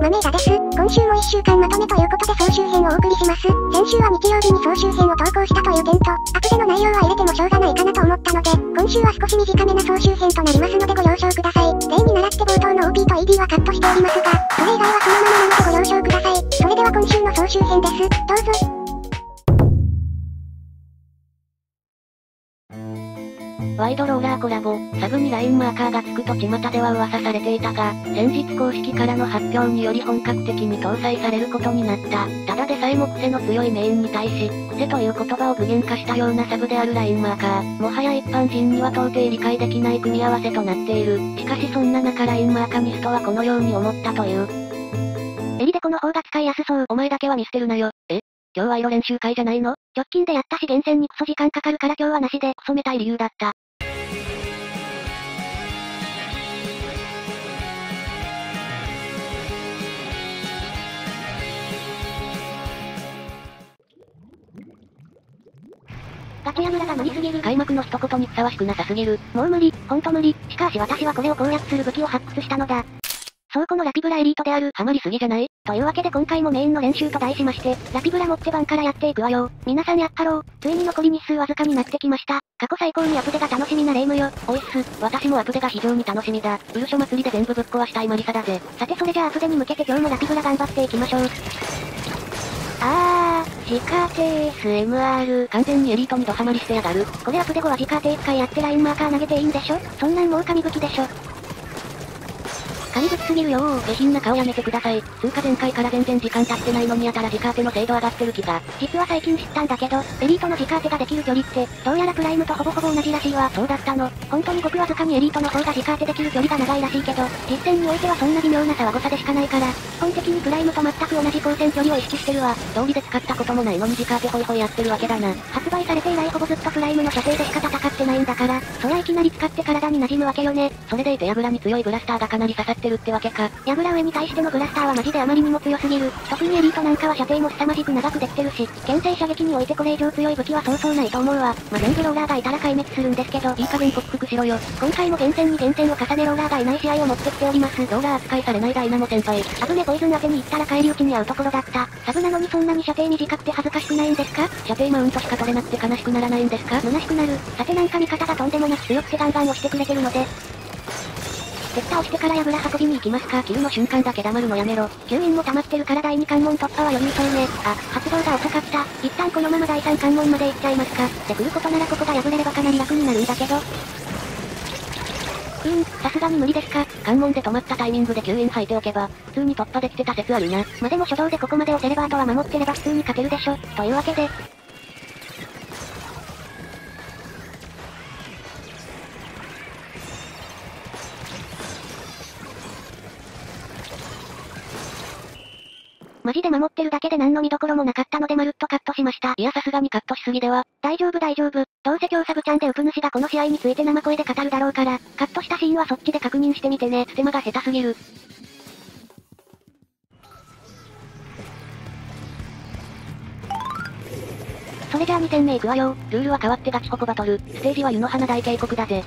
マメージャです。今週も1週間まとめということで総集編をお送りします。先週は日曜日に総集編を投稿したという点と、アプデの内容は入れてもしょうがないかなと思ったので、今週は少し短めな総集編となりますのでご了承ください。例に倣って冒頭の OP と ED はカットしておりますが、それ以外はそのままなのでご了承ください。それでは今週の総集編です。どうぞ。 ワイドローラーコラボ、サブにラインマーカーがつくと巷では噂されていたが、先日公式からの発表により本格的に搭載されることになった。ただでさえも癖の強いメインに対し、癖という言葉を具現化したようなサブであるラインマーカー。もはや一般人には到底理解できない組み合わせとなっている。しかしそんな中ラインマーカニストはこのように思ったという。 エリデコの方が使いやすそう。 お前だけは見捨てるなよ。今日は色練習会じゃないの？ 直近でやったし厳選にクソ時間かかるから今日はなしで、 クソめたい理由だった。 ガチヤグラが無理すぎる。 開幕の一言にふさわしくなさすぎる。 もう無理、ほんと無理。しかし私はこれを攻略する武器を発掘したのだ。そうこのラピブラエリートである。 ハマりすぎじゃない？ というわけで今回もメインの練習と題しまして、ラピブラ持って番からやっていくわよ。皆さんやっはろう。ついに残り日数わずかになってきました。過去最高にアプデが楽しみなレイムよ。 おいっす、私もアプデが非常に楽しみだ。ウルショ祭りで全部ぶっ壊したいマリサだぜ。 さてそれじゃあアプデに向けて今日もラピブラ頑張っていきましょう。 地下艇 SMR。完全にエリートにドハマりしてやがる。 これアプデ後は地下艇使いやってラインマーカー投げていいんでしょ？そんなんもう神武器でしょ。神武器すぎるよー。 下品な顔やめてください。つうか前回から全然時間経ってないのにやたら直当ての精度上がってる気が。 実は最近知ったんだけど、エリートの直当てができる距離って、どうやらプライムとほぼほぼ同じらしいわ。 そうだったの。 本当にごくわずかにエリートの方が直当てできる距離が長いらしいけど、実戦においてはそんな微妙な差は誤差でしかないから、基本的にプライムと全く同じ光線距離を意識してるわ。 道理で使ったこともないのに直当てホイホイやってるわけだな。 発売されて以来ほぼずっとプライムの射程でしか戦ってないんだから、そりゃいきなり使って体に馴染むわけよね。 それでいてヤグラに強いブラスターがかなり刺さってるってわけか。 ヤグラ上に対してのブラスターはマジであまりにも強すぎる。特にエリートなんかは射程も凄まじく長くできてるし、牽制射撃においてこれ以上強い武器はそうそうないと思うわ。全部ローラーがいたら壊滅するんですけど、 いい加減克服しろよ。 今回も厳選に厳選を重ねローラーがいない試合を持ってきております。 ローラー扱いされないダイナモ先輩。 危ねポイズン当てに行ったら返り討ちに遭うところだった。サブなのにそんなに射程短くて恥ずかしくないんですか？ 射程マウントしか取れなくて悲しくならないんですか？ 虚しくなる。さてなんか味方がとんでもなく強くてガンガン押してくれてるので、鉄倒してからヤグラ運びに行きますか。 キルの瞬間だけ黙るのやめろ。 吸引も溜まってるから第2関門突破は余裕そうね。発動が遅かった。一旦このまま第3関門まで行っちゃいますか。で来ることならここが破れればかなり楽になるんだけど。さすがに無理ですか。 関門で止まったタイミングで吸引吐いておけば、普通に突破できてた説あるな。 でも初動でここまで押せればあとは守ってれば普通に勝てるでしょ。というわけで、マジで守ってるだけで何の見どころもなかったのでまるっとカットしました。 いやさすがにカットしすぎでは。 大丈夫大丈夫。どうせ今日サブちゃんでウプ主がこの試合について生声で語るだろうから、カットしたシーンはそっちで確認してみてね。 ステマが下手すぎる。 それじゃあ2戦目いくわよ。 ルールは変わってガチホコバトル。ステージは湯の花大渓谷だぜ。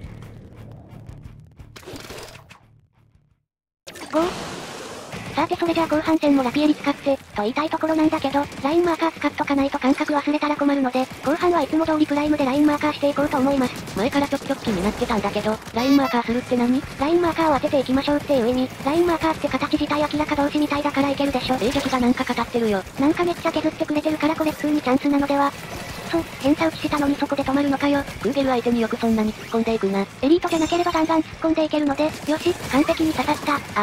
さてそれじゃあ後半戦もラピエリ使って、と言いたいところなんだけど、ラインマーカー使っとかないと感覚忘れたら困るので、後半はいつも通りプライムでラインマーカーしていこうと思います。 前からちょくちょく気になってたんだけど、ラインマーカーするって何？ ラインマーカーを当てていきましょうっていう意味。ラインマーカーって形自体明らか同士みたいだからいけるでしょ。 女子がなんか語ってるよ。 なんかめっちゃ削ってくれてるからこれ普通にチャンスなのでは？偏差打ちしたのにそこで止まるのかよ。 クーゲル相手によくそんなに突っ込んでいくな。 エリートじゃなければガンガン突っ込んでいけるので、よし、完璧に刺さった。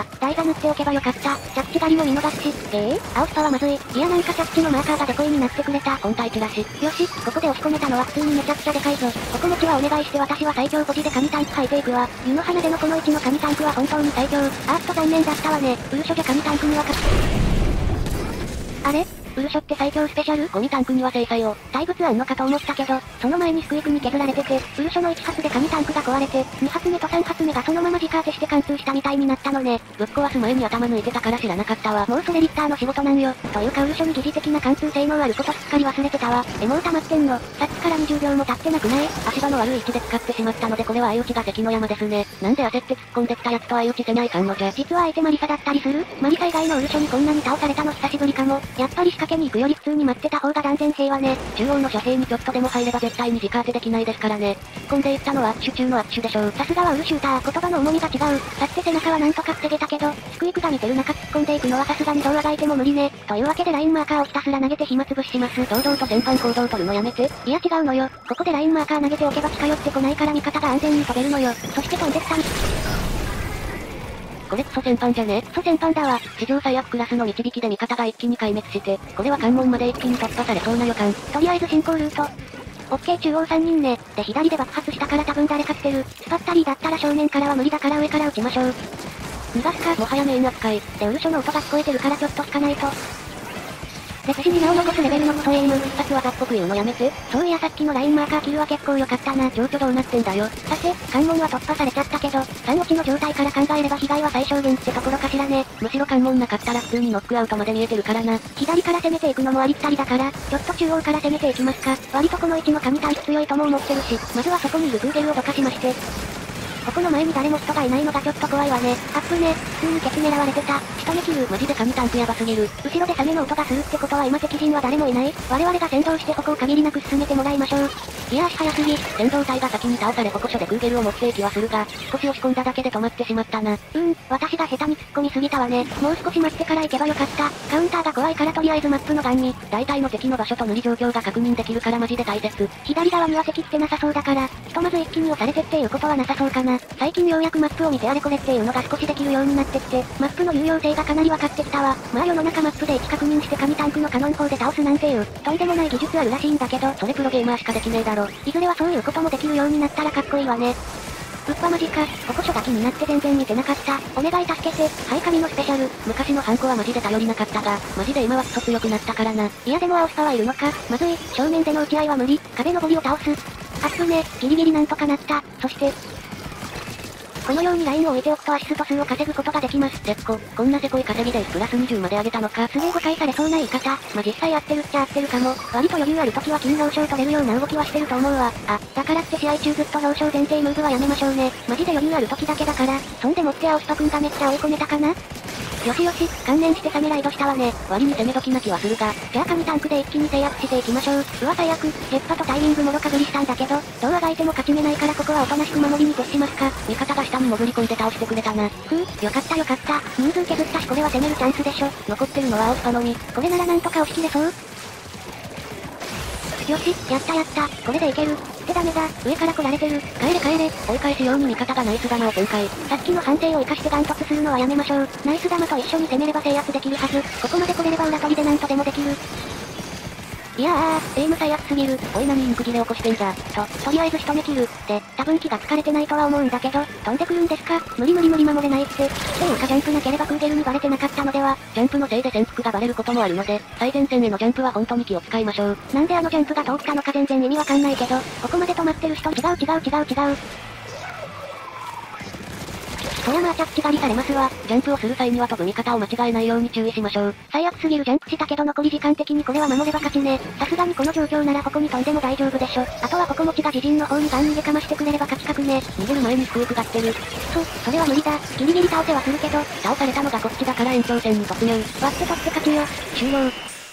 台座塗っておけばよかった。着地狩りも見逃すし、青スパはまずい。いやなんか着地のマーカーがデコイになってくれた。 本体チラシ。 よし、ここで押し込めたのは普通にめちゃくちゃでかいぞ。ここ持ちはお願いして私は最強ポジで神タンク履いていくわ。湯の花でのこの位置の神タンクは本当に最強。残念だったわね。ウルショじゃ神タンクにはあれ？ウルショって最強スペシャル？ ゴミタンクには制裁を。 対物あんのかと思ったけど、その前にスクイークに削られてて、ウルショの1発で神タンクが壊れて、2発目と3発目がそのまま直当てして貫通したみたいになったのね。 ぶっ壊す前に頭抜いてたから知らなかったわ。 もうそれリッターの仕事なんよ。というかウルショに疑似的な貫通性能あることすっかり忘れてたわ。もう溜まってんの。さっから20秒も経ってなくない？ 足場の悪い位置で使ってしまったのでこれは相打ちが関の山ですね。なんで焦って突っ込んできたやつと相打ちせないかんのじゃ。 実は相手マリサだったりする？マリサ以外のウルショにこんなに倒されたの久しぶりかも。やっぱり仕掛けに行くより普通に待ってた方が断然平和ね。 中央の諸兵にちょっとでも入れば絶対に直当てできないですからね。突っ込んでいったのは握手中の握手でしょう。 さすがはウルシューター、言葉の重みが違う。さって背中はなんとか防げたけど、スクイクが見てる中突っ込んでいくのはさすがにどうあがいても無理ね。というわけでラインマーカーをひたすら投げて暇つぶしします。 堂々と戦犯行動を取るのやめて。 いや違うのよ。ここでラインマーカー投げておけば近寄ってこないから味方が安全に飛べるのよ。そして飛んでったり。 これクソ戦犯じゃね？ クソ戦犯だわ。 史上最悪クラスの導きで味方が一気に壊滅して、これは関門まで一気に突破されそうな予感。 とりあえず進行ルート。オッケー中央3人ね。で左で爆発したから多分誰か来てる。スパッタリーだったら正面からは無理だから上から撃ちましょう。逃がすか。 もはやメイン扱い。 でウルショの音が聞こえてるからちょっと引かないと。歴史に名を残すレベルのクソエイム。 必殺技っぽく言うのやめて。 そういやさっきのラインマーカーキルは結構良かったな。 情緒どうなってんだよ。 さて、関門は突破されちゃったけど、3落ちの状態から考えれば被害は最小限ってところかしらね。 むしろ関門なかったら普通にノックアウトまで見えてるからな。 左から攻めていくのもありきたりだから、ちょっと中央から攻めていきますか。割とこの位置の神対強いとも思ってるし、まずはそこにいるグーゲルをどかしまして。ここの前に誰も人がいないのがちょっと怖いわね。アップね。普通に敵狙われてた。仕留め切る。 マジで神タンクやばすぎる。 後ろでサメの音がするってことは今敵陣は誰もいない？我々が先導してここを限りなく進めてもらいましょう。いや足早すぎ。 先導隊が先に倒され歩行所でグーゲルを持っていきはするが、少し押し込んだだけで止まってしまったな。 私が下手に突っ込みすぎたわね。もう少し待ってから行けばよかった。カウンターが怖いからとりあえずマップのガンに。 大体の敵の場所と塗り状況が確認できるからマジで大切。 左側には敵来てなさそうだから、ひとまず一気に押されてっていうことはなさそうかな。最近ようやくマップを見てあれこれっていうのが少しできるようになってきて、マップの有用性がかなり分かってきたわ。まあ世の中マップで位置確認して神タンクのカノン砲で倒すなんていう、とんでもない技術あるらしいんだけど、 それプロゲーマーしかできねえだろ。 いずれはそういうこともできるようになったらかっこいいわね。うっぱマジか。歩行所が気になって全然見てなかった。お願い助けて。はい神のスペシャル。 昔のハンコはマジで頼りなかったが、マジで今はクソ強くなったからな。 いやでも青スパはいるのか。まずい。正面での打ち合いは無理。壁登りを倒す。アップね。ギリギリなんとかなった。そして、このようにラインを置いておくとアシスト数を稼ぐことができます。 こんなせこい稼ぎでプラス20まで上げたのか。 すげえ誤解されそうな言い方。ま実際合ってるっちゃ合ってるかも。割と余裕ある時は金労賞取れるような動きはしてると思うわ。だからって試合中ずっと労賞前提ムーブはやめましょうね。マジで余裕ある時だけだから。そんでもって青人くんがめっちゃ追い込めたかな？よしよし、観念してサメライドしたわね。 割に攻め時な気はするが、 じゃあ神タンクで一気に制圧していきましょう。うわ最悪、ヘッパとタイミングもろかぶりしたんだけど、どうあがいても勝ち目ないからここはおとなしく守りに徹しますか。 味方が下に潜り込んで倒してくれたな。 よかったよかった。人数削ったしこれは攻めるチャンスでしょ。 残ってるのは青スパのみ。 これならなんとか押し切れそう。よし、やったやった。これでいける。ってダメだ。上から来られてる。帰れ帰れ。 追い返すように味方がナイス玉を展開。 さっきの反省を生かして断トツするのはやめましょう。ナイス玉と一緒に攻めれば制圧できるはず。ここまで来れれば裏取りでなんとでもできる。いやエイム最悪すぎる。 おい何インク切れ起こしてんだ。 とりあえず仕留め切る。で、多分気が疲れてないとは思うんだけど、飛んでくるんですか？無理守れないって。っていうかジャンプなければクーゲルにバレてなかったのでは？ ジャンプのせいで潜伏がバレることもあるので、最前線へのジャンプは本当に気を使いましょう。 なんであのジャンプが通ったのか全然意味わかんないけど、ここまで止まってる人違う。そりゃまあ着地狩りされますわ。 ジャンプをする際には飛ぶ見方を間違えないように注意しましょう。 最悪すぎるジャンプしたけど残り時間的にこれは守れば勝ちね。さすがにこの状況ならここに飛んでも大丈夫でしょ。あとはここ持ちが自陣の方にガン逃げかましてくれれば勝ち確ね。 逃げる前にスクープが来てる。 それは無理だ。ギリギリ倒せはするけど、 倒されたのがこっちだから延長戦に突入。 割って取って勝ちよ。 終了。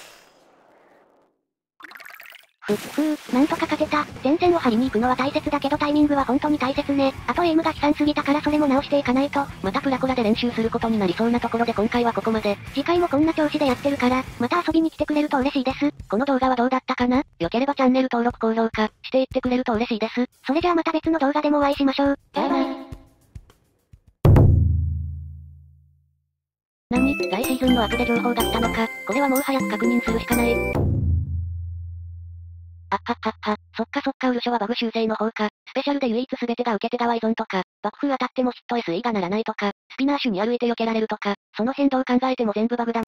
なんとか勝てた。前線を張りに行くのは大切だけどタイミングは本当に大切ね。あとエイムが悲惨すぎたからそれも直していかないと。 またプラコラで練習することになりそうなところで今回はここまで。 次回もこんな調子でやってるから、また遊びに来てくれると嬉しいです。 この動画はどうだったかな？良ければチャンネル登録高評価していってくれると嬉しいです。 それじゃあまた別の動画でもお会いしましょう。バイバイ。 何？来シーズンのアップで情報が来たのか。これはもう早く確認するしかない。そっかウルショはバグ修正の方か。スペシャルで唯一全てが受け手側依存とか、爆風当たってもヒット SE がならないとか、スピナーシュに歩いて避けられるとか、その辺どう考えても全部バグだ。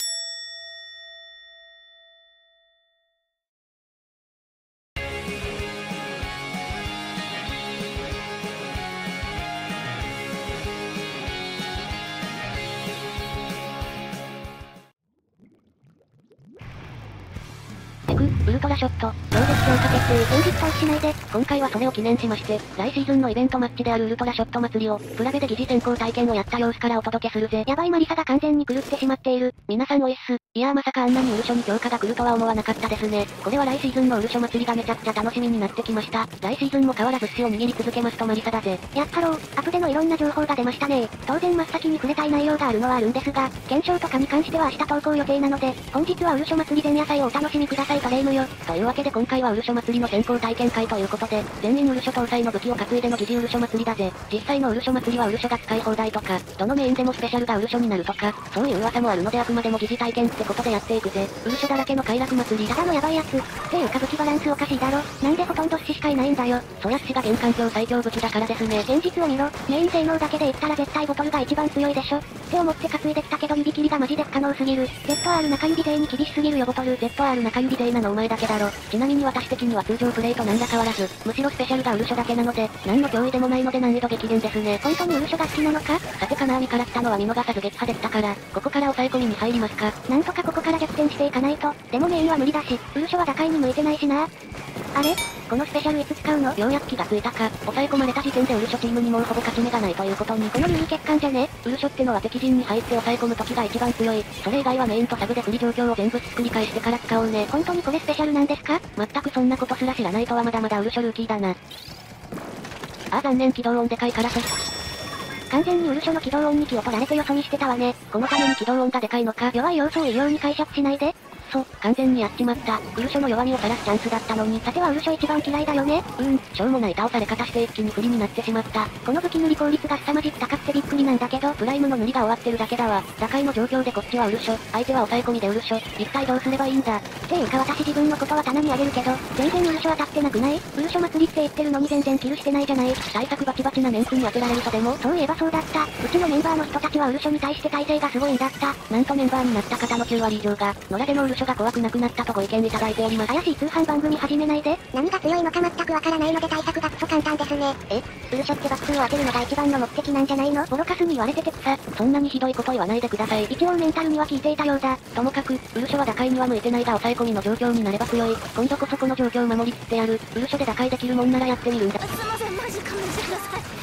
テク、ウルトラショット、超絶強化決定。現実逃避しないで。今回はそれを記念しまして、来シーズンのイベントマッチであるウルトラショット祭りを、プラベで疑似先行体験をやった様子からお届けするぜ。やばいマリサが完全に狂ってしまっている。皆さんおいっす。いやーまさかあんなにウルショに強化が来るとは思わなかったですね。これは来シーズンのウルショ祭りがめちゃくちゃ楽しみになってきました。来シーズンも変わらず寿司を握り続けますとマリサだぜ。 やっハロー、アップでのいろんな情報が出ましたね。当然真っ先に触れたい内容があるのはあるんですが、検証とかに関しては明日投稿予定なので、本日はウルショ祭り前夜祭をお楽しみくださいとレイムよ。というわけで今回はウルショ祭りの先行体験会ということで、全員ウルショ搭載の武器を担いでの疑似ウルショ祭りだぜ。実際のウルショ祭りはウルショが使い放題とか、どのメインでもスペシャルがウルショになるとか、そういう噂もあるのであくまでも疑似体験ってことでやっていくぜ。ウルショだらけの快楽祭り。ただのヤバいやつ。っていうか武器バランスおかしいだろ。なんでほとんど死しかいないんだよ。 そりゃ死が玄関上最強武器だからですね。 現実を見ろ。メイン性能だけで言ったら絶対ボトルが一番強いでしょ。って思って担いできたけど指切りがマジで不可能すぎる。ZR 中指勢に厳しすぎるよボトル。 ZR 中指勢なのお前だけだろ。ちなみに私的には通常プレイと何ら変わらず、むしろスペシャルがウルショだけなので、何の脅威でもないので難易度激減ですね。 本当にウルショが好きなのか？ さて金網から来たのは見逃さず撃破できたから、ここから抑え込みに入りますか。 なんとかここから逆転していかないと。でもメインは無理だし、ウルショは打開に向いてないしな。あれ？このスペシャルいつ使うの？ ようやく気がついたか。抑え込まれた時点でウルショチームにもうほぼ勝ち目がないということに。 この耳欠陥じゃね？ ウルショってのは敵陣に入って抑え込む時が一番強い。それ以外はメインとサブで振り状況を全部作り返してから使おうね。 本当にこれスペシャルなんですか？ 全くそんなことすら知らないとはまだまだウルショルーキーだな。残念起動音でかいから完全にウルショの起動音に気を取られてよそ見してたわね。 このために起動音がでかいのか。 弱い要素を異様に解釈しないで。 完全にやっちまった。ウルショの弱みを晒すチャンスだったのに。 さてはウルショ一番嫌いだよね。 しょうもない倒され方して一気に不利になってしまった。 この武器塗り効率が凄まじく高くてびっくりなんだけど、 プライムの塗りが終わってるだけだわ。打開の状況でこっちはウルショ、相手は抑え込みでウルショ。一体どうすればいいんだ。 っていうか私自分のことは棚にあげるけど、全然ウルショ当たってなくない？ウルショ祭りって言ってるのに全然キルしてないじゃない。 対策バチバチなメンツに当てられるとでも？ そういえばそうだった。うちのメンバーの人たちはウルショに対して耐性がすごいんだった。 なんとメンバーになった方の9割以上が、野良でのウルショが怖くなくなったとご意見いただいております。 怪しい通販番組始めないで。何が強いのか全くわからないので対策がクソ簡単ですね。ウルショって爆風を当てるのが一番の目的なんじゃないの？ボロカスに言われてて草。 そんなにひどいこと言わないでください。 一応メンタルには効いていたようだ。 ともかく、ウルショは打開には向いてないが抑え込みの状況になれば強い。今度こそこの状況を守りきってやる。ウルショで打開できるもんならやってみるんだ。 すいません、マジ勘弁してください。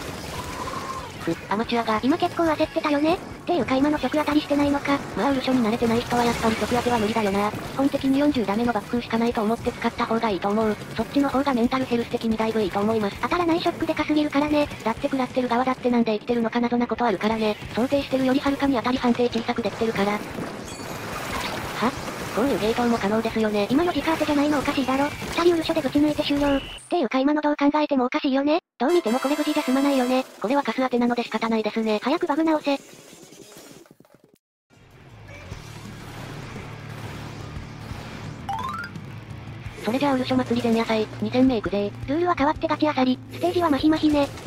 アマチュアが。 今結構焦ってたよね。っていうか今の曲当たりしてないのか。 まあウルショに慣れてない人はやっぱり曲当ては無理だよな。基本的に40ダメのバックしかないと思って使った方がいいと思う。そっちの方がメンタルヘルス的にだいぶいいと思います。 当たらないショックでかすぎるからね。 だって食らってる側だってなんで生きてるのか謎なことあるからね。想定してるよりはるかに当たり判定小さくできてるから。こういうゲートも可能ですよね。 今の時間当てじゃないのおかしいだろ。2人ウルショでぶち抜いて終了。っていうか今のどう考えてもおかしいよね。どう見てもこれ無事じゃ済まないよね。 これはカス当てなので仕方ないですね。 早くバグ直せ。 それじゃあウルショ祭り前夜祭、2戦目行くぜ。 ルールは変わってガチあさり。ステージはマヒマヒね。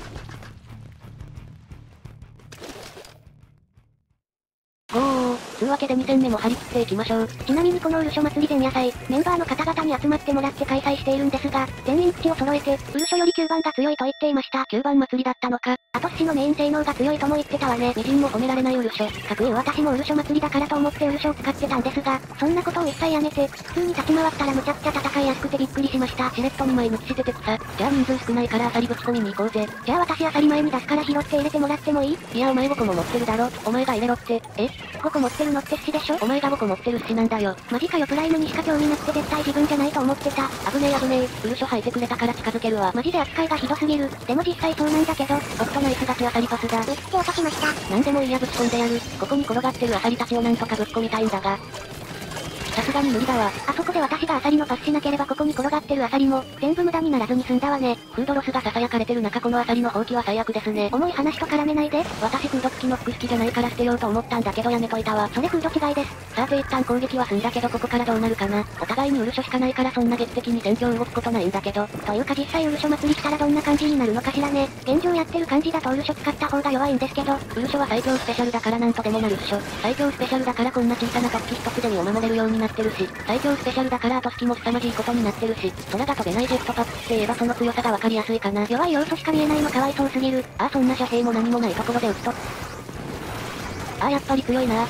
というわけで2戦目も張り切っていきましょう。 ちなみにこのウルショ祭り前夜祭、メンバーの方々に集まってもらって開催しているんですが、全員口を揃えて、ウルショより9番が強いと言っていました。 9番祭りだったのか。 あと寿司のメイン性能が強いとも言ってたわね。 微塵も褒められないウルショ。 かくいう私もウルショ祭りだからと思ってウルショを使ってたんですが、そんなことを一切やめて、普通に立ち回ったらむちゃくちゃ戦いやすくてびっくりしました。 しれっと2枚抜きしてて草。じゃあ人数少ないからアサリぶち込みに行こうぜ。 じゃあ私アサリ前に出すから拾って入れてもらってもいい？ いやお前5個も持ってるだろ。お前が入れろって。 5個持ってるのって寿司でしょ？ お前が5個持ってる寿司なんだよ。 マジかよプライムにしか興味なくて絶対自分じゃないと思ってた。 危ねえ。ウルショ吐いてくれたから近づけるわ。 マジで扱いがひどすぎる。でも実際そうなんだけど。 ナイスガチアサリパスだ。 見つけ落としました。 なんでもいいやぶち込んでやる。ここに転がってるアサリたちをなんとかぶっ込みたいんだが。さすがに無理だわ。 あそこで私がアサリのパスしなければここに転がってるアサリも、全部無駄にならずに済んだわね。 フードロスが囁かれてる中このアサリの放棄は最悪ですね。 重い話と絡めないで。 私フード付きの服好きじゃないから捨てようと思ったんだけどやめといたわ。 それフード違いです。 さて一旦攻撃は済んだけどここからどうなるかな。お互いにウルショしかないからそんな劇的に戦況動くことないんだけど。 というか実際ウルショ祭り来たらどんな感じになるのかしらね。現状やってる感じだとウルショ使った方が弱いんですけど。 ウルショは最強スペシャルだからなんとでもなるっしょ。最強スペシャルだからこんな小さな突起一つで身を守れるようになってるし。最強スペシャルだから後隙も凄まじいことになってるし。空が飛べないジェットパックって言えばその強さがわかりやすいかな。 弱い要素しか見えないのかわいそうすぎる。 そんな遮蔽も何もないところで撃つと。やっぱり強いな。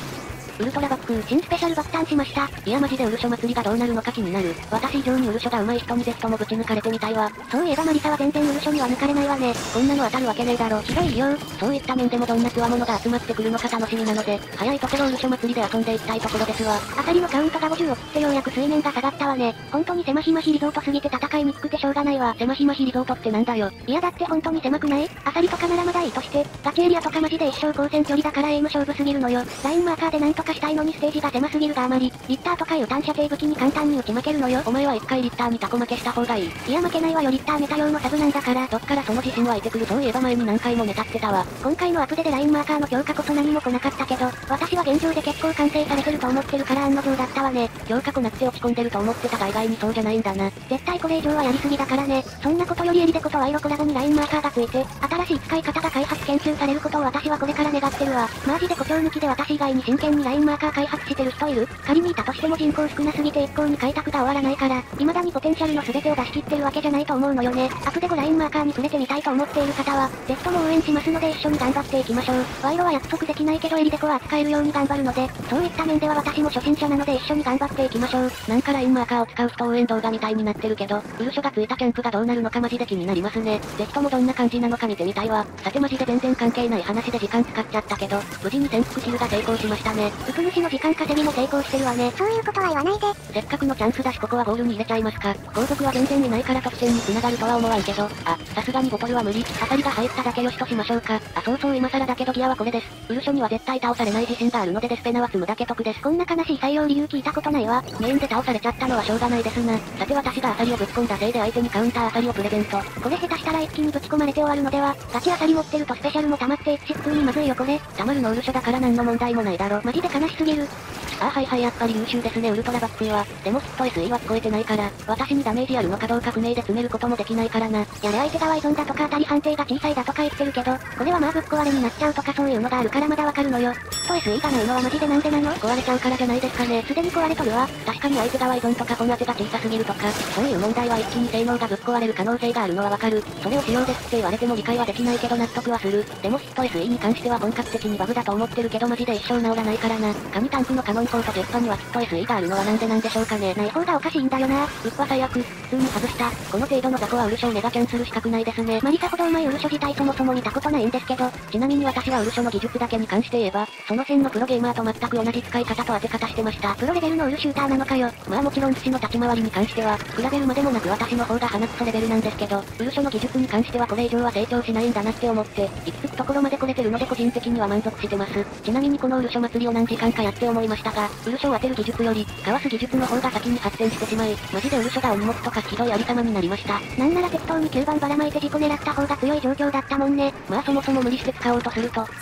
ウルトラバック、新スペシャル爆誕しました。いやマジでウルショ祭りがどうなるのか気になる。私以上にウルショが上手い人にぜひともぶち抜かれてみたいわ。そういえばマリサは全然ウルショには抜かれないわね。こんなの当たるわけねえだろ。ひどいよ。そういった面でもどんな強者が集まってくるのか楽しみなので、早いところウルショ祭りで遊んでいきたいところですわ。アサリのカウントが50を切ってようやく水面が下がったわね。本当に狭ひまひリゾートすぎて戦いにくくてしょうがないわ。狭ひまひリゾートってなんだよ。いやだって本当に狭くない？アサリとかならまだいいとして、ガチエリアとかマジで一生交戦距離だからエイム勝負すぎるのよ。ラインマーカーでなんとかしたいのにステージが狭すぎるがあまり、リッターとかいう単射程武器に簡単に打ち負けるのよ。お前は一回リッターにタコ負けした方がいい。いや負けないわよリッターメタ用のサブなんだから、どっからその自信湧いてくる。そういえば前に何回もネタってたわ。今回のアップデでラインマーカーの強化こそ何も来なかったけど、私は現状で結構完成されてると思ってるから案の定だったわね。強化こなって落ち込んでると思ってたが意外にそうじゃないんだな。絶対これ以上はやりすぎだからね。そんなことよりエリデコとワイロコラボにラインマーカーがついて、新しい使い方が開発研究されることを私はこれから願ってるわ。マジで誇張抜きで私以外に真剣にラインマーカー開発してる人いる？仮にいたとしても人口少なすぎて一向に開拓が終わらないから、未だにポテンシャルの全てを出し切ってるわけじゃないと思うのよね。アプデ後ラインマーカーに触れてみたいと思っている方は、ぜひとも応援しますので一緒に頑張っていきましょう。ワイロは約束できないけどエリデコは扱えるように頑張るので、そういった面では私も初心者なので一緒に頑張っていきましょう。なんかラインマーカーを使う人応援動画みたいになってるけど、ウルショがついたキャンプがどうなるのかマジで気になりますね。ぜひともどんな感じなのか見てみたいわ。さてマジで全然関係ない話で時間使っちゃったけど、無事に潜伏キルが成功しましたね。ウク主の時間稼ぎも成功してるわね。 そういうことは言わないで。 せっかくのチャンスだしここはゴールに入れちゃいますか。後続は全然いないから得点に繋がるとは思わんけど、さすがにボトルは無理。アサリが入っただけよしとしましょうか。そう今更だけどギアはこれです。ウルショには絶対倒されない自信があるのでデスペナは積むだけ得です。こんな悲しい採用理由聞いたことないわ。メインで倒されちゃったのはしょうがないですな。さて私がアサリをぶち込んだせいで相手にカウンターアサリをプレゼント。これ下手したら一気にぶち込まれて終わるのでは。ガチアサリ持ってるとスペシャルも溜まっていくし普通にまずいよこれ。溜まるのウルショだから何の問題もないだろ。マジで悲しすぎる。はいやっぱり優秀ですねウルトラバックは。でもきっと SE は聞こえてないから、私にダメージあるのかどうか不明で詰めることもできないからな。やれ相手がワイゾンだとか当たり判定が小さいだとか言ってるけど、これはまあぶっ壊れになっちゃうとかそういうのがあるからまだわかるのよ。きっと SE がないのはマジでなんでなの？壊れちゃうからじゃないですかね。すでに壊れとるわ。確かに相手がワイゾンとか本当てが小さすぎるとか、そういう問題は一気に性能がぶっ壊れる可能性があるのはわかる。それを仕様ですって言われても理解はできないけど納得はする。でもきっと SE に関しては本格的にバグだと思ってるけどマジで一生治らないからな。神タンクのカノン砲とジェットにはきっと SE があるのはなんでなんでしょうかね。ない方がおかしいんだよな。は最悪。普通に外した。この程度の雑魚はウルショをメガキャンする資格ないですね。マリサほどうまいウルショ自体そもそも見たことないんですけど、ちなみに私はウルショの技術だけに関して言えば、その辺のプロゲーマーと全く同じ使い方と当て方してました。プロレベルのウルシューターなのかよ。まあもちろん寿司の立ち回りに関しては、比べるまでもなく私の方が鼻くそレベルなんですけど、ウルショの技術に関してはこれ以上は成長しないんだなって思って、行き着くところまで来れてるので個人的には満足してます。ちなみにこのウルショ祭りを何時間かやって思いましたが、ウルショを当てる技術より、かわす技術の方が先に発展してしまい、マジでウルショがお荷物とかひどいありさまになりました。なんなら適当に9番ばらまいて事故狙った方が強い状況だったもんね。まあそもそも無理して使おうとすると、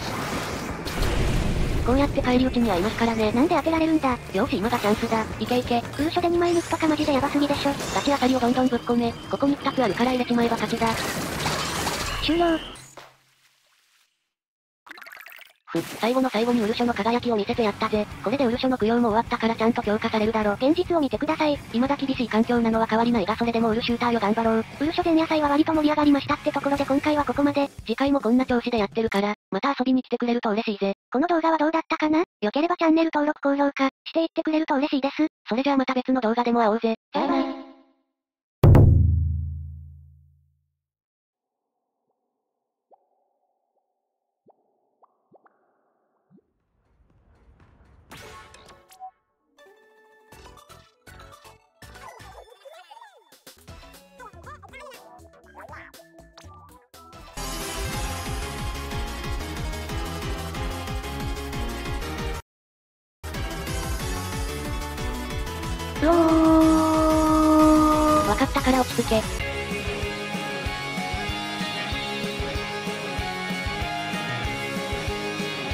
こうやって返り討ちに遭いますからね。なんで当てられるんだ。よし今がチャンスだ。いけいけ。ウルショで2枚抜くとかマジでヤバすぎでしょ。ガチアサリをどんどんぶっ込め。ここに2つあるから入れちまえば勝ちだ。終了。最後の最後にウルショの輝きを見せてやったぜ。これでウルショの供養も終わったからちゃんと強化されるだろ。現実を見てください。未だ厳しい環境なのは変わりないがそれでもウルシューターよ頑張ろう。ウルショ前夜祭は割と盛り上がりましたってところで今回はここまで。次回もこんな調子でやってるから、また遊びに来てくれると嬉しいぜ。この動画はどうだったかな？良ければチャンネル登録高評価していってくれると嬉しいです。それじゃあまた別の動画でも会おうぜ。じゃあな。わかったから落ち着け。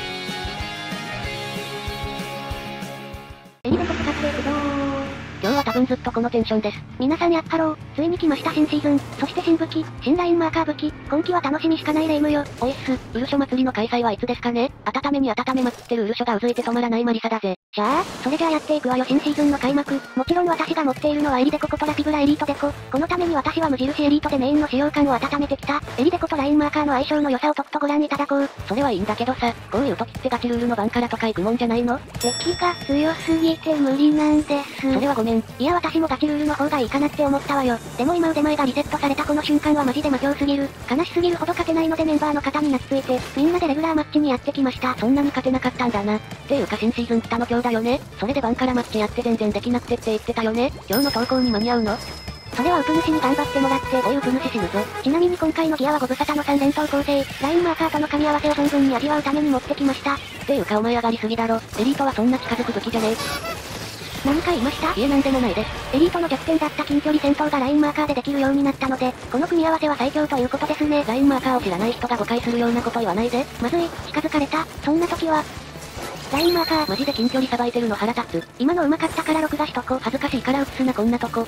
エリデコ使っていくぞー。今日は多分分ずっとこのテンションです。 皆さんやっぱろう、ついに来ました新シーズン、そして新武器、新ラインマーカー武器、今季は楽しみしかないレ夢ムよ。 おいっす、ウルショ祭りの開催はいつですかね？温めに温めまくってるウルショがうずいて止まらないマリサだぜ。 じゃあ、それじゃあやっていくわよ新シーズンの開幕。もちろん私が持っているのはエリデココとラピブラエリートデコ。このために私は無印エリートでメインの使用感を温めてきた。エリデコとラインマーカーの相性の良さをとくとご覧いただこう。 それはいいんだけどさ、こういう時ってガチルールの番からとか行くもんじゃないの？ 敵が強すぎて無理なんです。 それはごめん。 いや私もガチルールの方がいいかなって思ったわよ。でも今腕前がリセットされたこの瞬間はマジで魔境すぎる。悲しすぎるほど勝てないのでメンバーの方に懐いて、みんなでレギュラーマッチにやってきました。 そんなに勝てなかったんだな。っていうか新シーズン北の今日だよね。それで番からマッチやって全然できなくてって言ってたよね。今日の投稿に間に合うの？ それはウプ主に頑張ってもらって。 おいウプ主死ぬぞ。 ちなみに今回のギアはご無沙汰の3連投構成、ラインマーカーとの噛み合わせを存分に味わうために持ってきました。 っていうかお前上がりすぎだろ。エリートはそんな近づく武器じゃねえ。 何か言いました？ いえなんでもないです。 エリートの弱点だった近距離戦闘がラインマーカーでできるようになったので、この組み合わせは最強ということですね。 ラインマーカーを知らない人が誤解するようなこと言わないで。 まずい、近づかれた。そんな時は、ラインマーカー。 マジで近距離さばいてるの腹立つ。 今のうまかったから録画しとこう。 恥ずかしいから映すなこんなとこ。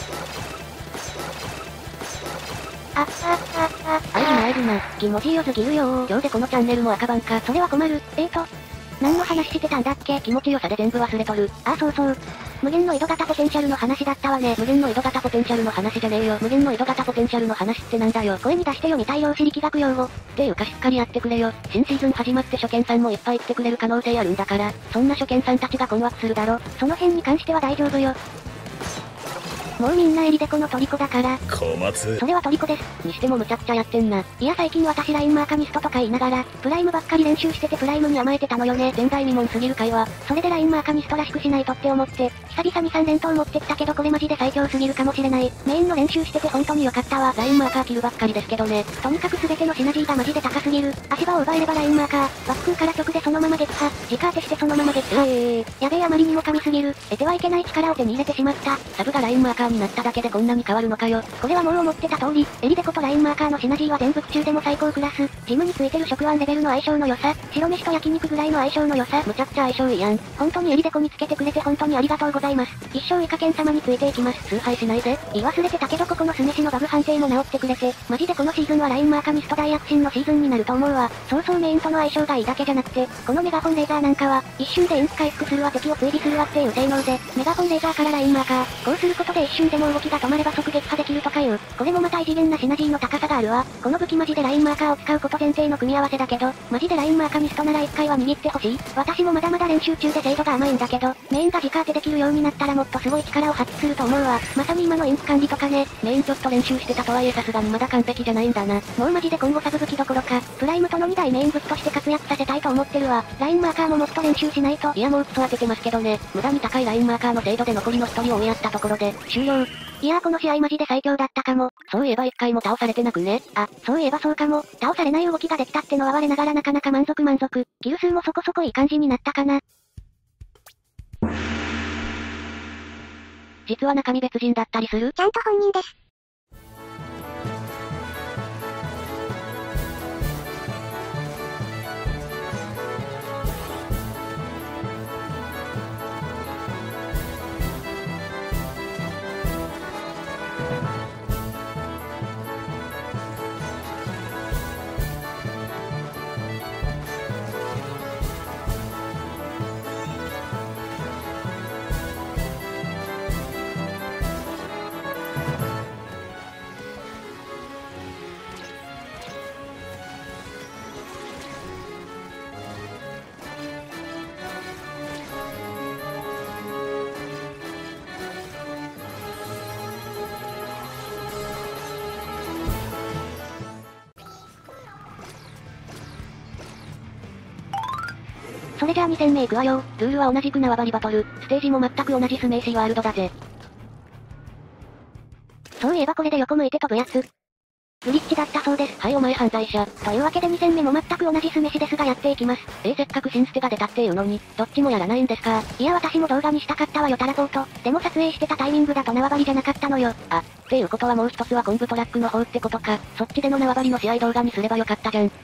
あえるな。 気持ちよすぎるよー。 今日でこのチャンネルも赤番か。 それは困る。何の話してたんだっけ？ 気持ちよさで全部忘れとる。 ああそうそう。無限の井戸型ポテンシャルの話だったわね。 無限の井戸型ポテンシャルの話じゃねえよ。無限の井戸型ポテンシャルの話ってなんだよ。 声に出して読みたい量子力学用語。 っていうかしっかりやってくれよ。新シーズン始まって初見さんもいっぱい来てくれる可能性あるんだから、そんな初見さんたちが困惑するだろ。 その辺に関しては大丈夫よ。もうみんなエリデコの虜だから。 小松。 それは虜です。 にしてもむちゃくちゃやってんな。 いや最近私ラインマーカニストとか言いながら、プライムばっかり練習しててプライムに甘えてたのよね。 前代未聞すぎる会話。 それでラインマーカニストらしくしないとって思って、久々に3連投持ってきたけどこれマジで最強すぎるかもしれない。メインの練習してて本当に良かったわ。 ラインマーカーキルばっかりですけどね。 とにかく全てのシナジーがマジで高すぎる。足場を奪えればラインマーカー、バックから直でそのまま撃破、自家当てしてそのまま撃破。やべえあまりにも神すぎる。得てはいけない力を手に入れてしまった。 サブがラインマーカーになっただけでこんなに変わるのかよ。 これはもう思ってた通り、エリデコとラインマーカーのシナジーは全部中でも最高クラス。ジムについてる食案レベルの相性の良さ、白飯と焼肉ぐらいの相性の良さ、 むちゃくちゃ相性いいやん。 本当にエリデコにつけてくれて本当にありがとうございます。一生イカケン様についていきます。 崇拝しないで。 言い忘れてたけどここの酢飯のバグ判定も直ってくれて、マジでこのシーズンはラインマーカニスト大躍進のシーズンになると思うわ。そうそうメインとの相性がいいだけじゃなくて、このメガホンレーザーなんかは、一瞬でインク回復するわ敵を追尾するわっていう性能で、メガホンレーザーからラインマーカー、こうすることで一瞬でも動きが止まれば即撃破できるとかいう、これもまた異次元なシナジーの高さがあるわ。この武器マジでラインマーカーを使うこと前提の組み合わせだけど、マジでラインマーカニストなら一回は握ってほしい。私もまだまだ練習中で精度が甘いんだけど、メインが自家当てできるようになったらもっとすごい力を発揮すると思うわ。まさに今のインク管理とかね。 メインちょっと練習してたとはいえさすがにまだ完璧じゃないんだな。 もうマジで今後サブ武器どころか、プライムとの2大メイン武器として活躍させたいと思ってるわ。ラインマーカーももっと練習しないと。 いやもうクソ当ててますけどね。無駄に高いラインマーカーの精度で残りの1人を追いやったところで、終了。 いやーこの試合マジで最強だったかも。 そういえば1回も倒されてなくね。 あ、そういえばそうかも。倒されない動きができたってのは我ながらなかなか満足。キル数もそこそこいい感じになったかな。 実は中身別人だったりする？ ちゃんと本人です。それじゃあ2戦目行くわよ。 ルールは同じく縄張りバトル。ステージも全く同じスメイシーワールドだぜ。 そういえばこれで横向いて飛ぶやつ。グリッチだったそうです。 はいお前犯罪者。 というわけで2戦目も全く同じ酢飯ですがやっていきます。 せっかく新ステが出たっていうのに、どっちもやらないんですか？ いや私も動画にしたかったわよタラポート。でも撮影してたタイミングだと縄張りじゃなかったのよ。 あ、っていうことはもう一つはコンブトラックの方ってことか。そっちでの縄張りの試合動画にすればよかったじゃん。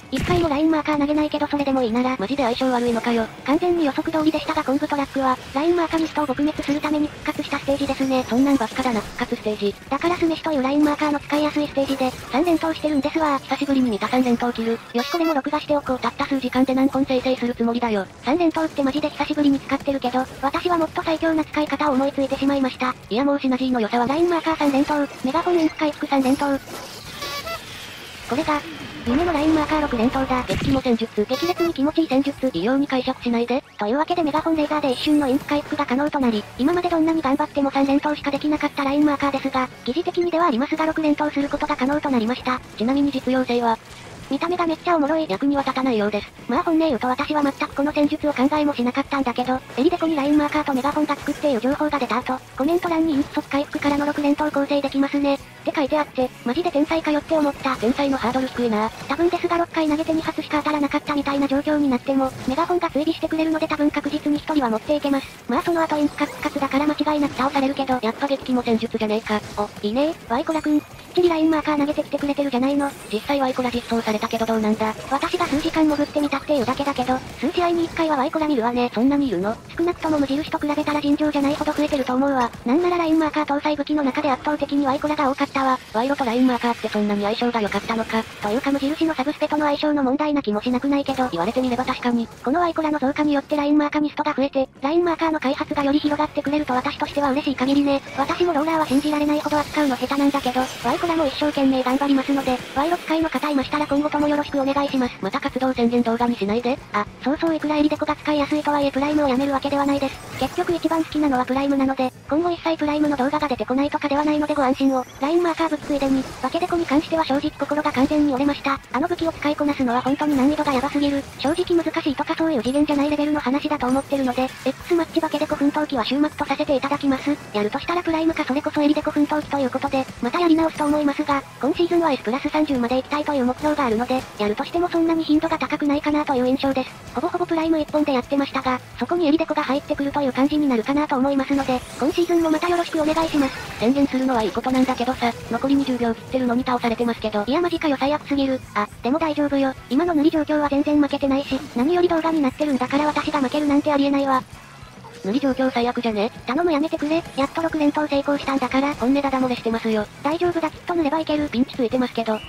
一回もラインマーカー投げないけどそれでもいいなら、 マジで相性悪いのかよ。 完全に予測通りでしたがコングトラックは、ラインマーカニストを撲滅するために復活したステージですね。 そんなんばっかだな、復活ステージ。 だからスメシというラインマーカーの使いやすいステージで、3連投してるんですわ。 久しぶりに見た3連投切る。よしこれも録画しておこう。たった数時間で何本生成するつもりだよ。 3連投ってマジで久しぶりに使ってるけど、私はもっと最強な使い方を思いついてしまいました。 いやもうシナジーの良さはラインマーカー3連投、メガホンインク回復3連投。これが、夢のラインマーカー6連投だ。 激キモ戦術。 激烈に気持ちいい戦術。 異様に解釈しないで。 というわけでメガホンレーザーで一瞬のインク回復が可能となり、今までどんなに頑張っても3連投しかできなかったラインマーカーですが、疑似的にではありますが6連投することが可能となりました。 ちなみに実用性は、 見た目がめっちゃおもろい。 役には立たないようです。 まあ本音言うと私は全くこの戦術を考えもしなかったんだけど、エリデコにラインマーカーとメガホンがつくっていう情報が出た後、コメント欄にインク即回復からの6連投構成できますね。って書いてあって、マジで天才かよって思った。 天才のハードル低いな。 多分ですが6回投げて2発しか当たらなかったみたいな状況になっても、メガホンが追尾してくれるので多分確実に1人は持っていけます。まあその後インクカツカツだから間違いなく倒されるけど、 やっぱ激キモ戦術じゃねえか。 お、いいねワイコラくん。きっちりラインマーカー投げてきてくれてるじゃないの。 実際ワイコラ実装されたけどどうなんだ。 私が数時間潜ってみたっていうだけだけど、数試合に1回はワイコラ見るわね。 そんなにいるの？ 少なくとも無印と比べたら尋常じゃないほど増えてると思うわ。なんならラインマーカー搭載武器の中で圧倒的にワイコラが多かったわ。 ワイロとラインマーカーってそんなに相性が良かったのか。 というか無印のサブスペとの相性の問題な気もしなくないけど、 言われてみれば確かに。 このワイコラの増加によってラインマーカニストが増えて、ラインマーカーの開発がより広がってくれると私としては嬉しい限りね。私もローラーは信じられないほど扱うの下手なんだけど、ワイコラも一生懸命頑張りますので、ワイロ使いの方いましたら今後ともよろしくお願いします。 また活動宣言動画にしないで。 あ、そういくらエリデコが使いやすいとはいえプライムをやめるわけではないです。結局一番好きなのはプライムなので、今後一切プライムの動画が出てこないとかではないのでご安心を。ラインマーカーぶっついでに、ワケデコに関しては正直心が完全に折れました。あの武器を使いこなすのは本当に難易度がヤバすぎる。正直難しいとかそういう次元じゃないレベルの話だと思ってるので、X マッチワケデコ奮闘記は終末とさせていただきます。やるとしたらプライムかそれこそエリデコ奮闘記ということで、またやり直すと思いますが、今シーズンは S プラス30まで行きたいという目標があるので、やるとしてもそんなに頻度が高くないかなという印象です。ほぼほぼプライム1本でやってましたが、そこにエリデコが入ってくるという感じになるかなと思いますので、今シーズンもまたよろしくお願いします。 宣言するのはいいことなんだけどさ、残り20秒切ってるのに倒されてますけど。 いやマジかよ最悪すぎる。あ、でも大丈夫よ。今の塗り状況は全然負けてないし、何より動画になってるんだから私が負けるなんてありえないわ。 塗り状況最悪じゃね？ 頼むやめてくれ。やっと6連投成功したんだから。 本音ダダ漏れしてますよ。 大丈夫だきっと塗ればいける。 ピンチついてますけど。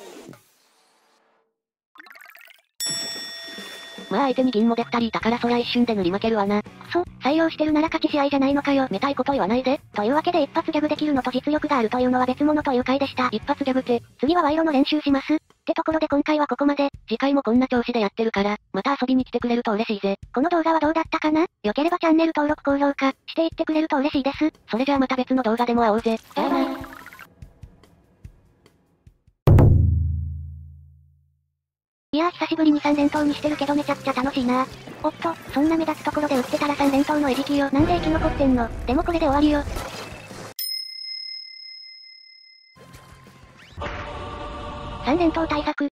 まあ相手に銀もで2人いたからそりゃ一瞬で塗り負けるわな。 くそ、採用してるなら勝ち試合じゃないのかよ。 めたいこと言わないで。 というわけで一発ギャグできるのと実力があるというのは別物という回でした。 一発ギャグって、 次は賄賂の練習します。ってところで今回はここまで。 次回もこんな調子でやってるから、また遊びに来てくれると嬉しいぜ。 この動画はどうだったかな？良ければチャンネル登録高評価していってくれると嬉しいです。 それじゃあまた別の動画でも会おうぜ。 じゃあな。いやー久しぶりに3連投にしてるけどめちゃくちゃ楽しいな。おっと、そんな目立つところで打ってたら3連投の餌食よ。なんで生き残ってんの？でもこれで終わりよ。3連投対策。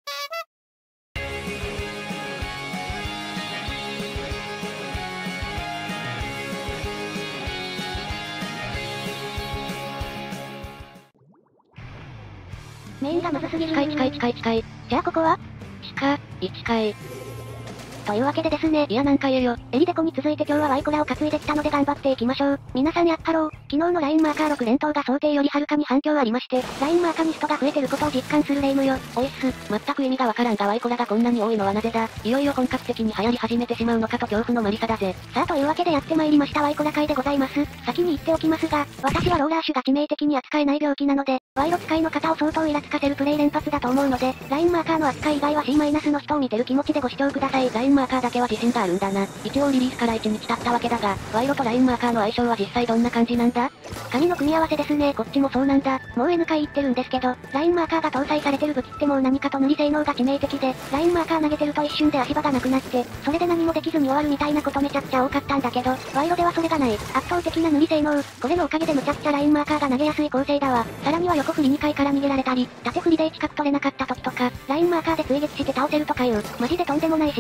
メインがむずすぎる。 近い。 じゃあここは近い。 というわけでですね。 いやなんか言えよ。 エリデコに続いて今日はワイコラを担いできたので頑張っていきましょう。皆さんやっぱろう。昨日のラインマーカー6連投が想定よりはるかに反響ありまして、ラインマーカニストが増えてることを実感するレイムよ。 おいっす。全く意味がわからんがワイコラがこんなに多いのはなぜだ。いよいよ本格的に流行り始めてしまうのかと恐怖のマリサだぜ。 さあというわけでやってまいりましたワイコラ会でございます。先に言っておきますが、私はローラー種が致命的に扱えない病気なので、ワイロ使いの方を相当イラつかせるプレイ連発だと思うので、ラインマーカーの扱い以外は C- の人を見てる気持ちでご視聴ください。 ラインマーカーだけは自信があるんだな。一応リリースから1日経ったわけだが、ワイロとラインマーカーの相性は実際どんな感じなんだ？ 神の組み合わせですね。こっちもそうなんだ。もう N 回言ってるんですけど、ラインマーカーが搭載されてる武器ってもう何かと塗り性能が致命的で、ラインマーカー投げてると一瞬で足場がなくなって、それで何もできずに終わるみたいなことめちゃくちゃ多かったんだけど、ワイロではそれがない。圧倒的な塗り性能。これのおかげでむちゃくちゃラインマーカーが投げやすい構成だわ。さらには横振り2回から逃げられたり、縦振りで近く取れなかった時とか、ラインマーカーで追撃して倒せるとかいう、マジでとんでもないシナジーを持っ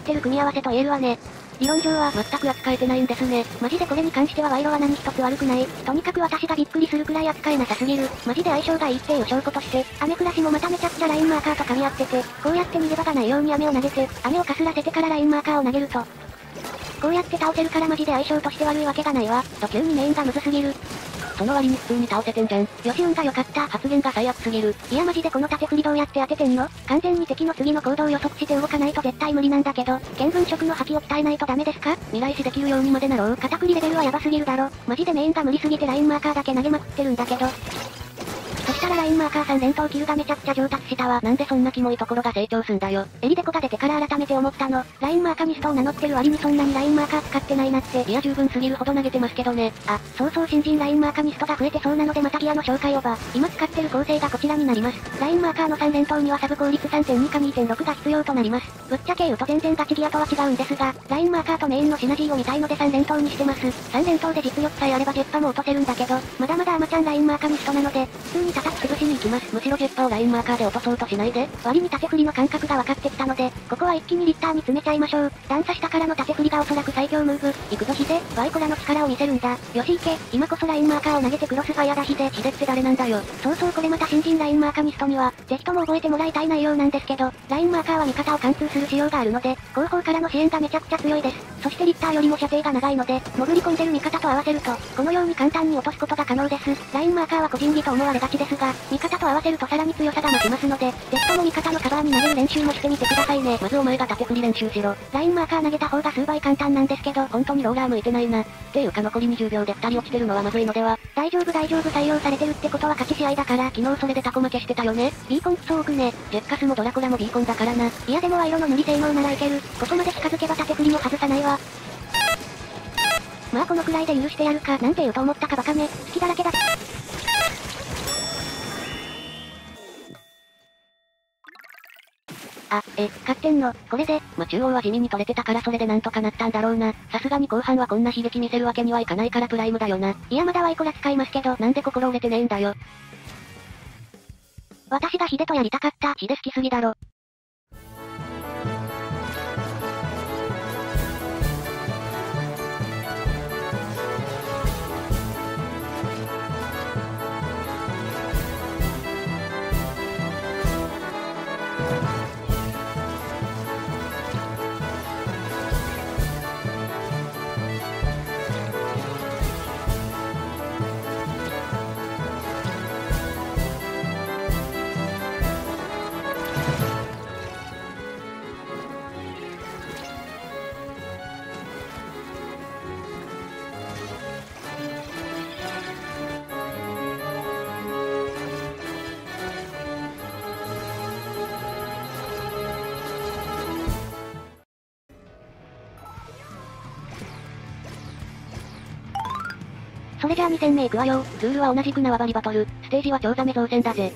ってる組み合わせと言えるわね。理論上は全く扱えてないんですね。マジでこれに関しては賄賂は何一つ悪くない。とにかく私がびっくりするくらい扱えなさすぎる。マジで相性がいいっていう証拠として、アメフラシもまためちゃくちゃラインマーカーと噛み合ってて、こうやって逃げ場がないように飴を投げて、飴をかすらせてからラインマーカーを投げると。こうやって倒せるからマジで相性として悪いわけがないわ。と急にメインがムズすぎる。その割に普通に倒せてんじゃん。よし運が良かった。発言が最悪すぎる。いやマジでこの縦振りどうやって当ててんの？完全に敵の次の行動を予測して動かないと絶対無理なんだけど、見聞色の覇気を鍛えないとダメですか？未来視できるようにまでなろう。片振りレベルはヤバすぎるだろ。マジでメインが無理すぎてラインマーカーだけ投げまくってるんだけど。そしたらラインマーカー3連投キルがめちゃくちゃ上達したわ。なんでそんなキモいところが成長すんだよ。エリデコが出てから改めて思ったの。ラインマーカニストを名乗ってる割にそんなにラインマーカー使ってないなって。いや十分すぎるほど投げてますけどね。あ、そうそう新人ラインマーカニストが増えてそうなのでまたギアの紹介をば。今使ってる構成がこちらになります。ラインマーカーの3連投にはサブ効率 3.2 か 2.6 が必要となります。ぶっちゃけ言うと全然ガチギアとは違うんですが、ラインマーカーとメインのシナジーを見たいので3連投にしてます。3連投で実力さえあればジェッパも落とせるんだけど、まだまだアマちゃんラインマーカニストなので、普通に叩き潰しに行きます。むしろジェッパをラインマーカーで落とそうとしないで、割に縦振りの感覚が分かってきたので、ここは一気にリッターに詰めちゃいましょう。段差下からの縦振りがおそらく最強ムーブ。行くぞヒデ、ワイコラの力を見せるんだ。よし行け、今こそラインマーカーを投げてクロスファイアだヒデ。ヒデって誰なんだよ。そうそうこれまた新人ラインマーカニストには、ぜひとも覚えてもらいたい内容なんですけど、ラインマーカーは味方を貫通する仕様があるので、後方からの支援がめちゃくちゃ強いです。そしてリッターよりも射程が長いので、潜り込んでる味方と合わせると、このように簡単に落とすことが可能です。ラインマーカーは個人技と思われがちですが、味方と合わせるとさらに強さが増しますので、ぜひとも味方のカバーに投げる練習もしてみてくださいね。まずお前が縦振り練習しろ。ラインマーカー投げた方が数倍簡単なんですけど、本当にローラー向いてないな。っていうか残り20秒で2人落ちてるのはまずいのでは。大丈夫採用されてるってことは勝ち試合だから、昨日それでタコ負けしてたよね。ビーコンクソ多くね。ジェッカスもドラコラもビーコンだからな。いやでもワイロの塗り性能ならいける。ここまで近づけば縦振りも外さないわ。まあこのくらいで許してやるか。なんて言うと思ったかバカめ。好きだらけだ。あ、勝ってんの。これで、ま中央は地味に取れてたからそれでなんとかなったんだろうな。さすがに後半はこんな悲劇見せるわけにはいかないからプライムだよな。いやまだワイコラ使いますけど、なんで心折れてねえんだよ。私がヒデとやりたかった。ヒデ好きすぎだろ。それじゃあ2戦目行くわよ。ルールは同じく縄張りバトル。ステージはチョウザメ造船だぜ。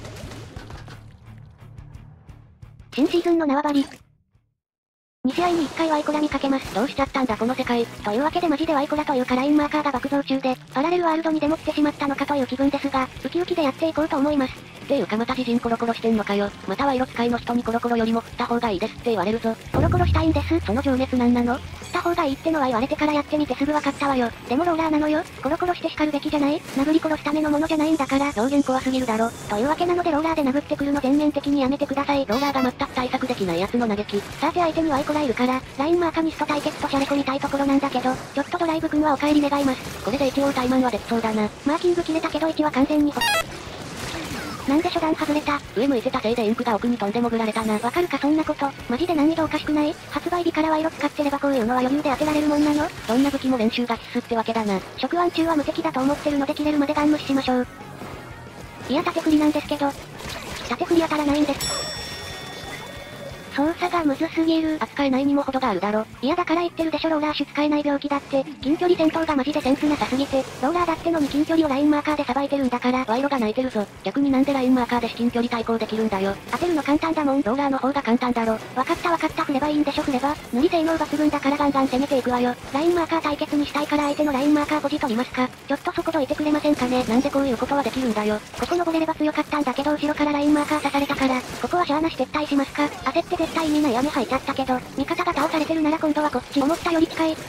新シーズンの縄張り。2試合に1回ワイコラ見かけます。どうしちゃったんだこの世界。というわけでマジでワイコラというかラインマーカーが爆増中で、パラレルワールドにでも来てしまったのかという気分ですが、ウキウキでやっていこうと思います。っていうかまた自陣コロコロしてんのかよ。または色使いの人にコロコロよりも振った方がいいですって言われるぞ。コロコロしたいんです。その情熱なんなの？振った方がいいってのは言われてからやってみてすぐ分かったわよ。でもローラーなのよ。コロコロして叱るべきじゃない？殴り殺すためのものじゃないんだから。表現怖すぎるだろ。というわけなのでローラーで殴ってくるの全面的にやめてください。ローラーが全く対策できないやつの嘆き。さて相手にワイコラいるから、ラインマーカニスト対決とシャレ込みたいところなんだけど、ちょっとドライブ君はお帰り願います。これで一応タイマンはできそうだな。マーキング切れたけど1は完全になんで初段外れた？上向いてたせいでインクが奥に飛んで潜られたな。わかるかそんなこと。マジで難易度おかしくない？発売日からワイロ使ってればこういうのは余裕で当てられるもんなの？どんな武器も練習が必須ってわけだな。触腕中は無敵だと思ってるので切れるまでガン無視しましょう。いや縦振りなんですけど。縦振り当たらないんです。操作がむずすぎる。扱えないにも程があるだろ。いやだから言ってるでしょローラー種使えない病気だって。近距離戦闘がマジでセンスなさすぎて、ローラーだってのに近距離をラインマーカーで捌いてるんだから、ワイロが泣いてるぞ。逆になんでラインマーカーで至近距離対抗できるんだよ。当てるの簡単だもん。ローラーの方が簡単だろ。わかった振ればいいんでしょ振れば。塗り性能抜群だからガンガン攻めていくわよ。ラインマーカー対決にしたいから相手のラインマーカーポジ取りますか。ちょっとそこどいてくれませんかね。なんでこういうことはできるんだよ。ここ登れれば強かったんだけど後ろからラインマーカー刺されたから、ここはしゃーなし撤退しますか。焦って絶対意味ない雨吐いちゃったけど、味方が倒されてるなら今度はこっち思ったより近い。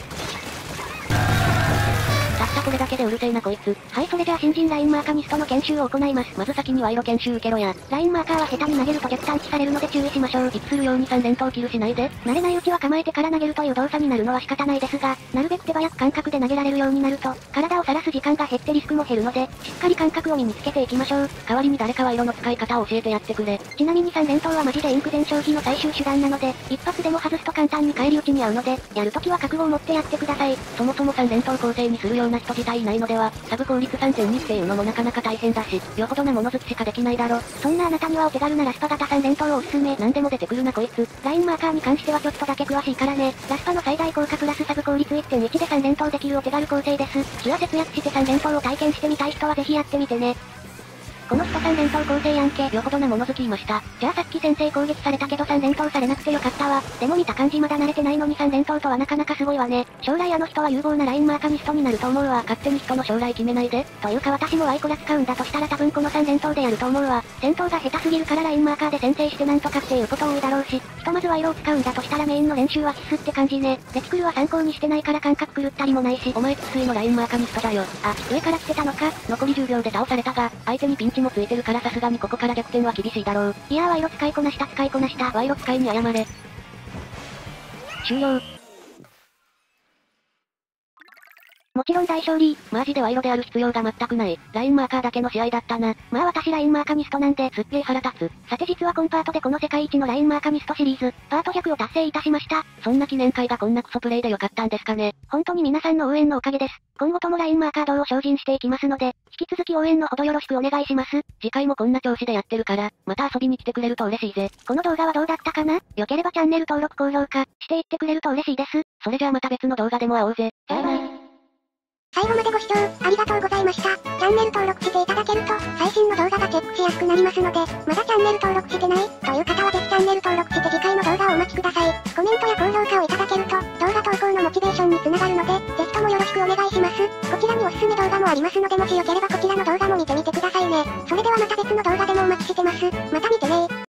たったこれだけでうるせえなこいつ。 はい、それじゃあ新人ラインマーカニストの研修を行います。 まず先に賄賂研修受けろや。 ラインマーカーは下手に投げると逆探知されるので注意しましょう。 息するように3連投キルしないで。 慣れないうちは構えてから投げるという動作になるのは仕方ないですが、なるべく手早く感覚で投げられるようになると、体を晒す時間が減ってリスクも減るので、しっかり感覚を身につけていきましょう。 代わりに誰か賄賂の使い方を教えてやってくれ。 ちなみに3連投はマジでインク全消費の最終手段なので、一発でも外すと簡単に返り討ちに遭うので、やるときは覚悟を持ってやってください。 そもそも3連投構成にするような人自体いないのでは、サブ効率3000にっていうのもなかなか大変だし、よほどな物好きしかできないだろ。 そんなあなたにはお手軽なラスパ型3連投をおすすめ。 なんでも出てくるなこいつ。 ラインマーカーに関してはちょっとだけ詳しいからね。ラスパの最大効果プラスサブ効率 1.1 で3連投できるお手軽構成です。気は節約して3連投を体験してみたい人はぜひやってみてね。この人3連投構成やんけ。 よほどな物好きいました。 じゃあさっき先生攻撃されたけど3連投されなくてよかったわ。でも見た感じまだ慣れてないのに3連投とはなかなかすごいわね。将来あの人は有望なラインマーカニストになると思うわ。 勝手に人の将来決めないで。 というか私もワイコラ使うんだとしたら多分この3連投でやると思うわ。戦闘が下手すぎるからラインマーカーで先制してなんとかっていうこと多いだろうし、ひとまずワイロを使うんだとしたらメインの練習は必須って感じね。レティクルは参考にしてないから感覚狂ったりもないし。 お前筒井のラインマーカニストだよ。 あ、上から来てたのか。 残り10秒で倒されたが、相手にピンチもついてるからさすがにここから逆転は厳しいだろう。 いやーワイロ使いこなした使いこなした。 ワイロ使いに謝れ。終了。 もちろん大勝利。 マジで賄賂である必要が全くない。ラインマーカーだけの試合だったな。 まあ私ラインマーカニストなんで、 すっげー腹立つ。 さて実は今パートでこの世界一のラインマーカニストシリーズ、パート100を達成いたしました。 そんな記念会がこんなクソプレイでよかったんですかね。 本当に皆さんの応援のおかげです。今後ともラインマーカー道を精進していきますので、引き続き応援のほどよろしくお願いします。 次回もこんな調子でやってるから、また遊びに来てくれると嬉しいぜ。 この動画はどうだったかな？良ければチャンネル登録高評価していってくれると嬉しいです。 それじゃあまた別の動画でも会おうぜ。 バイバイ。最後までご視聴ありがとうございました。チャンネル登録していただけると、最新の動画がチェックしやすくなりますので、まだチャンネル登録してないという方はぜひチャンネル登録して次回の動画をお待ちください。コメントや高評価をいただけると、動画投稿のモチベーションにつながるので、ぜひともよろしくお願いします。こちらにおすすめ動画もありますのでもしよければこちらの動画も見てみてくださいね。それではまた別の動画でもお待ちしてます。また見てねー。